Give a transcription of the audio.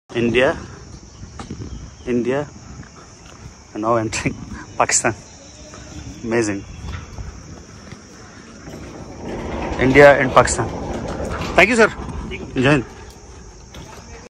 India, India, and now entering Pakistan. Amazing. India and Pakistan. Thank you, sir. Jai Hind.